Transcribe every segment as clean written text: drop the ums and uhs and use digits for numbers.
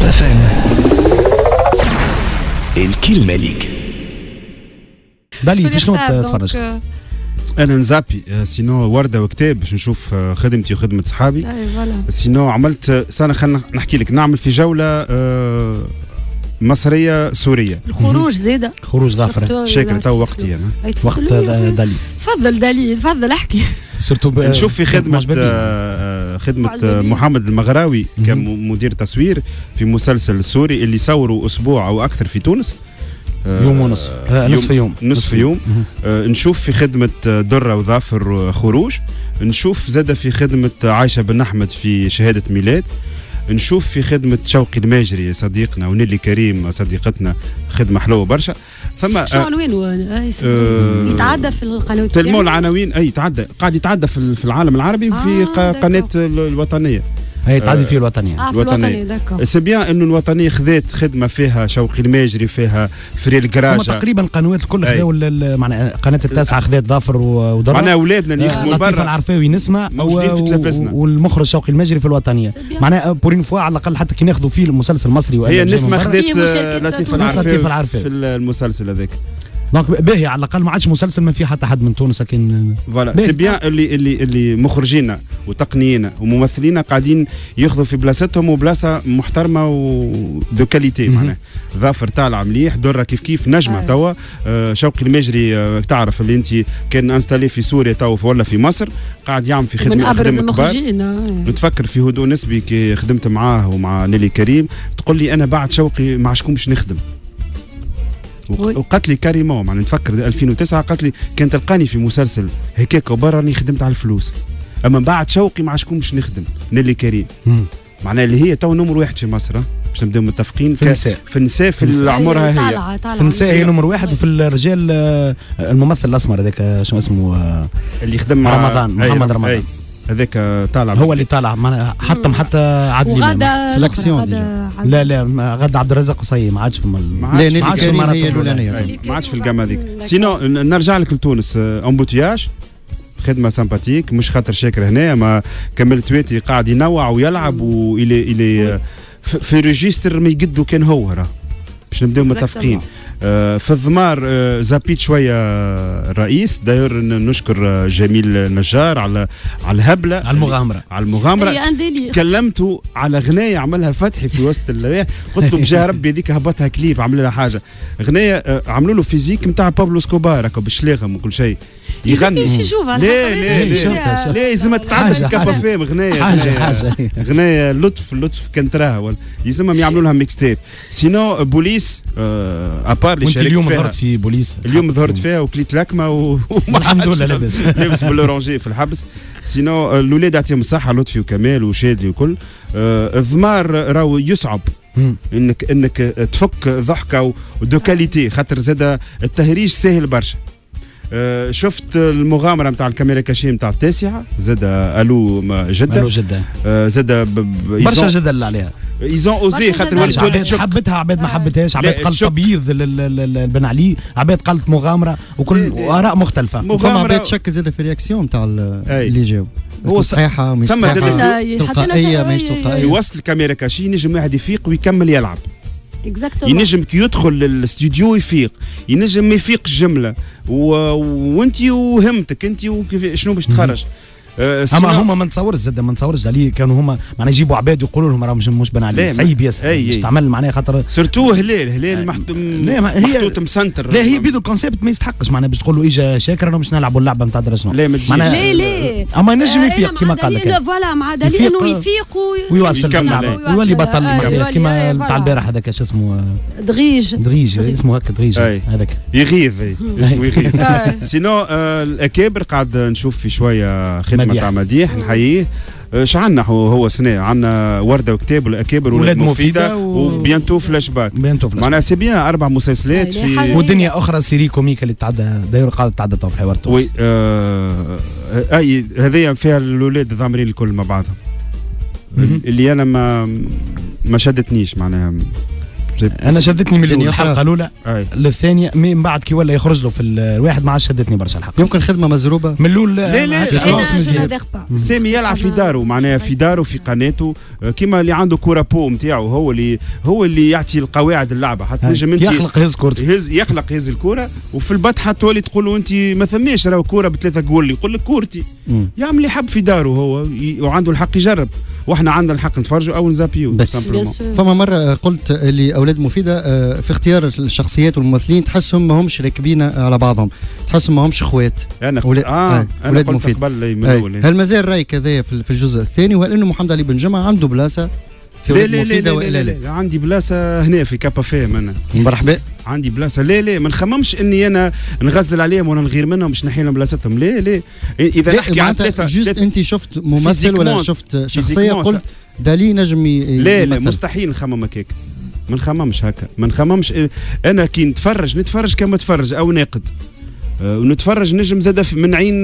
FM. الكلمة ليك. دالي في شنو تتفرج؟ انا نزابي سينو ورده وكتاب باش نشوف خدمتي وخدمه صحابي. سينو عملت سنه خلينا نحكي لك نعمل في جوله مصريه سوريه. الخروج زاده خروج ظافر شاكر تو وقتي انا وقت دالي. تفضل دالي تفضل احكي. نشوف في خدمه محمد المغراوي كمدير تصوير في مسلسل سوري اللي صوروا اسبوع او اكثر في تونس. يوم ونصف نصف يوم. نشوف في خدمة درة وظافر خروج. نشوف زادة في خدمة عايشة بن أحمد في شهادة ميلاد. نشوف في خدمة شوقي الماجري صديقنا ونيلي كريم صديقتنا خدمة حلوة برشا. ثم شو عنوانه يتعدى في القنوات تلمو العناوين يتعدى قاعد يتعدى في العالم العربي وفي قناة الوطنية هي تعدي فيه الوطنية. الوطنية سي بيان انه الوطنية خذات خدمة فيها شوقي الماجري فيها فريل كراجة. تقريبا القنوات الكل خذاو معناها قناة التاسعة خذات ظافر ودرة. معناها اولادنا اللي يخدموا برا لطيف العرفاوي نسمة موجودين في تلفزنا والمخرج شوقي الماجري في الوطنية. معناها بورين فوا على الاقل حتى كي ناخذوا فيه المسلسل المصري هي نسمة خذات لطيف العرفاوي في المسلسل هذاك. دونك باهي على الاقل ما عادش مسلسل ما فيه حتى حد من تونس لكن فوالا سي بيان اللي مخرجينا وتقنيينا وممثلينا قاعدين ياخذوا في بلاصتهم وبلاصه محترمه ودو كاليتي. معناها ظافر طالع مليح درة كيف نجمه توا. شوقي الماجري تعرف اللي انت كان انستالي في سوريا توا ولا في مصر قاعد يعمل في خدمه كبار. نتفكر في هدوء نسبي كي خدمت معاه ومع نيلي كريم تقول لي انا بعد شوقي مع شكون باش نخدم. وقالت لي كاريمون معناها نتفكر 2009 قالت لي كان تلقاني في مسلسل هكاك وبرا راني خدمت على الفلوس اما بعد شوقي مع شكون باش نخدم نيلي كريم. معناها اللي هي تو نمر واحد في مصر باش نبداو متفقين في النساء في عمرها هي في النساء هي نمر واحد. وفي الرجال الممثل الاسمر هذاك شنو اسمه اللي خدم مع رمضان محمد رمضان هذاك طالع هو اللي طالع حتى عدلي في الاكسيون لا غدا عبد الرزاق قصي ما عادش في ما عادش في هي الاولانيه ما عادش في الجامعه هذيك. سينو نرجع لك لتونس امبوتياج خدمه سامباتيك مش خاطر شاكر هنا ما كملت تويتي قاعد ينوع ويلعب والى في ريجستر ما يقدو كان هو راه باش نبداو متفقين. في الضمار زابيت شويه الرئيس داير نشكر جميل نجار على الهبله على المغامره كلمته على غنايه عملها فتحي في وسط اللوائح قلت له بجاه ربي هذيك هبطها كليب عمل لها حاجه غنايه عملوا له فيزيك نتاع بابلو سكوبار هكا بالشلاغم وكل شيء يغني. لا لازم تتعدى في كابا فيم غنايه غنايه لطف كانت راها يلزمهم يعملوا لها ميكس تيب. سينو بوليس ابار اللي شاركت اليوم ظهرت في بوليس اليوم ظهرت فيها وكليت لكمه والحمد لله لابس بالاورانجي في الحبس. سينو الاولاد يعطيهم الصحه لطفي وكمال وشادلي وكل. الضمار راهو يصعب انك تفك ضحكه ودو كاليتي خاطر زاد التهريج ساهل برشا. شفت المغامره نتاع الكاميرا كاشي نتاع التاسعه زاد الو جده زاد برشا جدل عليها يزون اوزي خاطر عباد حبتها عباد ما حبتهاش عباد قالت تبييض بن علي عباد قالت مغامره وكل اراء مختلفه. فما عباد شك زاد في الرياكسيون نتاع اللي جاو هو صحيحه مش صحيحه تلقائيه ماهيش تلقائيه. في وسط الكاميرا كاشي نجم واحد يفيق ويكمل يلعب. ينجم كي يدخل الاستوديو يفيق ينجم ما يفيقش جمله وانت وهمتك انت شنو باش تخرج. اما هما ما نتصورش عليه كانوا هما معناها يجيبوا عباد يقولوا لهم راه مش بان عليه صعيب ياسر باش تعمل معناها خاطر سيرتو هلال محطوط مسنتر. لا هي بيدو الكونسيبت ما يستحقش معناها باش تقول له اجا شاكر انا باش نلعبوا اللعبه نتاع درجنا معناها لا اما ينجم يفيق كما قال لك فوالا مع دليل انه يفيق ويواصل ويولي بطل كما نتاع البارح هذاك شو اسمه دغيج اسمه هكا دغيج هذاك يغيظ اسمه يغيظ. سينو الاكابر قاعد نشوف في شويه خدمه تاع مديح نحييه. شعنا هو سنة عندنا ورده وكتاب والاكابر ولاد مفيده وبيانتو فلاش باك معناها سي بيان 4 مسلسلات في ودنيا اخرى سيري كوميك اللي تعدى داير قاعده تعدى في حوار تونس. وي اي هذيا فيها الاولاد ضامرين الكل مع بعضهم اللي انا ما شدتنيش معناها انا شدتني من الحلقه الاولى للثانيه، من بعد كي ولا يخرج له في الواحد ما عادش شدتني برشا الحلقه. يمكن خدمه مزروبه من الاول. لا سامي يلعب في داره، معناها في داره في قناته كيما اللي عنده كوره بو نتاعو، هو اللي يعطي القواعد اللعبه. حتى نجم انت يخلق هز كورته، يخلق هز الكوره، وفي البطحه تولي تقول له انت ما ثماش راهو كوره بثلاثه جول، يقول لك كورتي. يعمل اللي يحب في داره هو، وعنده الحق يجرب، واحنا عندنا الحق نتفرجوا او نزابيو. فما مره قلت لاولاد مفيده في اختيار الشخصيات والممثلين تحسهم ما همش راكبين على بعضهم، تحسهم ما همش اخوات. انا اولاد مفيده. هل مازال رايك هذايا في الجزء الثاني، وهل انه محمد علي بن جمعه عنده بلاصه في ولاد مفيده ولا لا؟ عندي بلاصه هنا في كابا فيم. انا مرحبا، عندي بلاصه. لا ما نخممش اني انا نغزل عليهم ولا نغير منهم باش نحي لهم بلاصتهم. لا اذا نحكي عن ثلاثه انت شفت ممثل ولا شفت شخصيه قلت دالي نجم لا مستحيل نخمم هكاك، ما نخممش هكا، ما نخممش. انا كي نتفرج كما تفرج او ناقد، ونتفرج نجم زاد من عين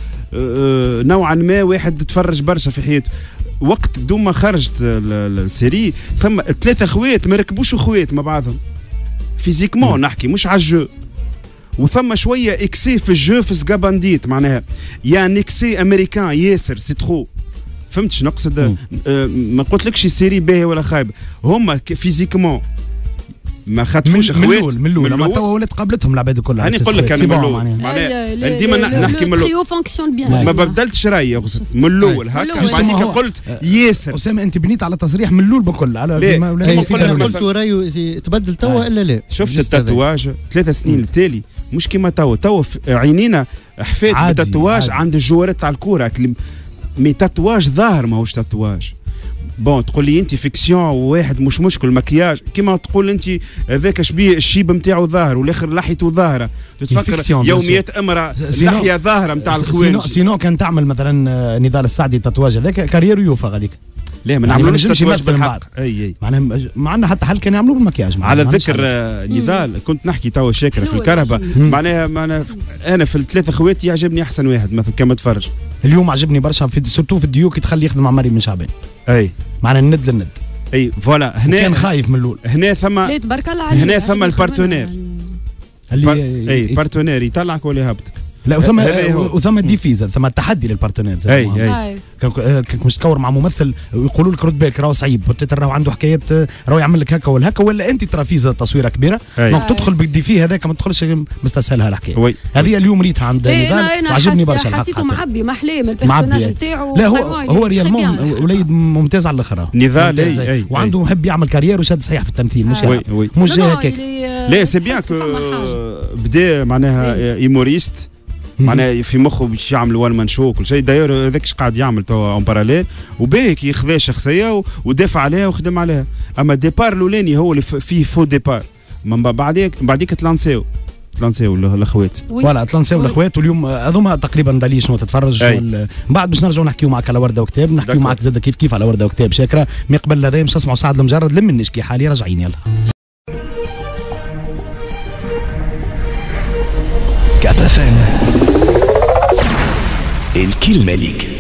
نوعا ما واحد تفرج برشا في حياته. وقت دوما خرجت السيري ثم ثلاثه خوات ما ركبوش خوات مع بعضهم فيزيكمون نحكي، مش على الجو. وثم شويه اكسي في الجو في سكابانديت، معناها يعني اكسي امريكان ياسر سي ترو. فهمت شنو نقصد؟ ما قلتلكش السيري باهي ولا خايبه، هما فيزيكمون ما خاطفوش اخوات من الاول. ما توا ولات قابلتهم العباد كلها. هاني نقول لك انا من الاول معناها ديما نحكي من الاول، ما بدلتش رايي من الاول هكا. بعديك قلت ياسر اسامه انت بنيت على تصريح من الاول بكل على قلت رايو تبدل توا الا لا. شفت التاتواج 3 سنين التالي مش كيما توا عينينا حفات بالتاتواج عند الجوارات تاع الكوره، مي تاتواج ظاهر ماهوش تاتواج. بون تقول لي انت فيكسيون وواحد مش مشكل مكياج، كيما تقول انت هذاك شبيه الشيب نتاعو ظاهر والاخر لحيته ظاهره، تتفكر يوميات امراه اللحيه ظاهره نتاع الخوان. سينو كان تعمل مثلا نضال السعدي التاتواج هذاك كارير يوفى غاديك. لا ما نعملوش تاتواج بالحق. اي معناها حتى حل كان يعملوه بالمكياج. على ذكر نضال كنت نحكي توا شاكره في الكهرباء، معناها انا في الثلاثه خواتي يعجبني احسن واحد مثلا كما تفرج. اليوم عجبني برشا في سورتو في الديوك تخلي يخدم مع مريم بن شعبان. اي معنا الند للند. اي فوالا هنا كان خايف من الاول. هنا ثم البارتنير اللي بارتنير يطلعك ولا يهبطك. لا وثم الديفيزا، ثم التحدي للبارتنير. اي كنت مش تكور مع ممثل ويقولوا لك رد بالك راهو صعيب، راهو عنده حكايات، راهو يعمل لك هكا ولا هكا، ولا انت ترى فيزا تصويره كبيره دونك تدخل بالديفي هذاك ما تدخلش مستسهلها الحكايه. هذه اليوم ريتها عند نضال وعجبني برشا الحق. حسيته معبي محلاه من البيرسوناج نتاعو. لا هو ريالمون وليد ممتاز على الاخر نضال وعنده محب يعمل كارير وشاد صحيح في التمثيل مش جاي هكاك. لا سي بيان كو بدا معناها ايموريست، معناها في مخه باش يعمل وان مان شو كل شيء. داير هذاك قاعد يعمل توا اون باراليل وباهي يخذا شخصيه ودافع عليها وخدم عليها. اما الديبار الاولاني هو اللي فيه فو ديبار، من بعديك تلانسيو الاخوات. فوالا تلانسيو الاخوات. واليوم هذوما تقريبا دالي شنو تتفرج بعد باش نرجعوا نحكيو معك على ورده وكتاب، نحكيو معك زاد كيف على ورده وكتاب شاكره. من قبل هذا مش تسمعوا سعد المجرد لمنيش كي حالي راجعين. يلا كابا فام الكلمة ليك.